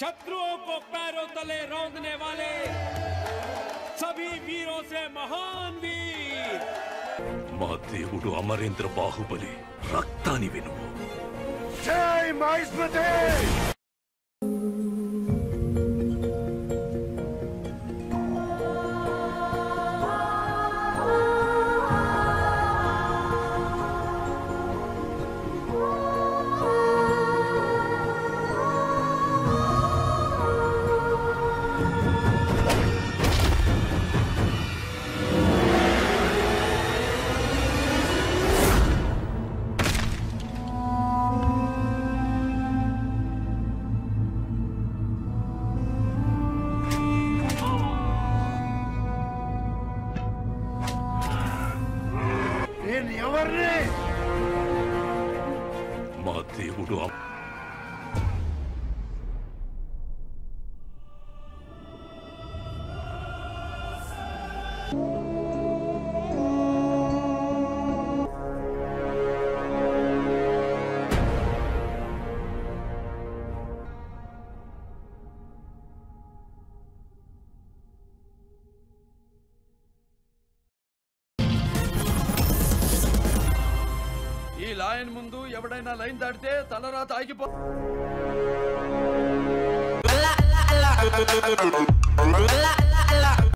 शत्रुओं को पैरों तले रौंदने वाले सभी वीरों से महान वीर మా దేవుడు అమరేంద్ర బాహుబలి రక్తాని వినుము. జై మహిష్మతి. మా దేవుడు ఈ లైన్ ముందు ఎవడైనా లైన్ దాటితే తలరాత ఆగిపో